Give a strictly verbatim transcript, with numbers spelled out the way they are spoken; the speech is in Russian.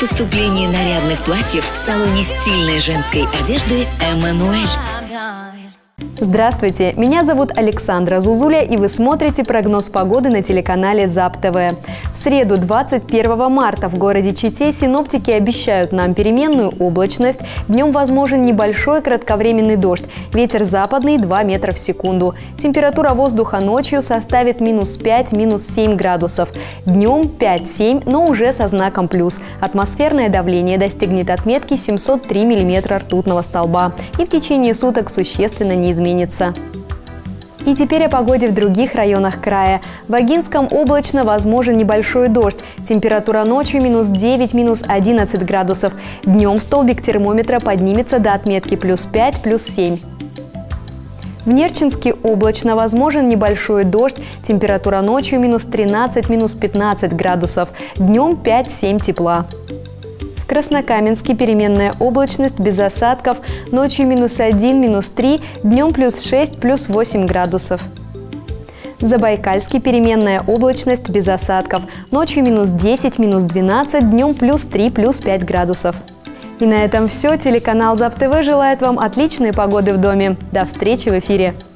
поступление нарядных платьев в салоне стильной женской одежды «Эммануэль». Здравствуйте, меня зовут Александра Зузуля, и вы смотрите прогноз погоды на телеканале ЗАП-ТВ. В среду, двадцать первого марта, в городе Чите синоптики обещают нам переменную облачность. Днем возможен небольшой кратковременный дождь. Ветер западный два метра в секунду. Температура воздуха ночью составит минус пять, минус семь градусов. Днем пять-семь, но уже со знаком плюс. Атмосферное давление достигнет отметки семьсот три миллиметра ртутного столба и в течение суток существенно не изменится. И теперь о погоде в других районах края. В Агинском облачно, возможен небольшой дождь. Температура ночью минус девять, минус одиннадцать градусов. Днем столбик термометра поднимется до отметки плюс пять, плюс семь. В Нерчинске облачно, возможен небольшой дождь. Температура ночью минус тринадцать, минус пятнадцать градусов. Днем пять-семь тепла. В Краснокаменске переменная облачность без осадков. Ночью минус один, минус три, днем плюс шесть, плюс восемь градусов. В Забайкальске переменная облачность без осадков. Ночью минус десять, минус двенадцать, днем плюс три, плюс пять градусов. И на этом все. Телеканал ЗАП-ТВ желает вам отличной погоды в доме. До встречи в эфире.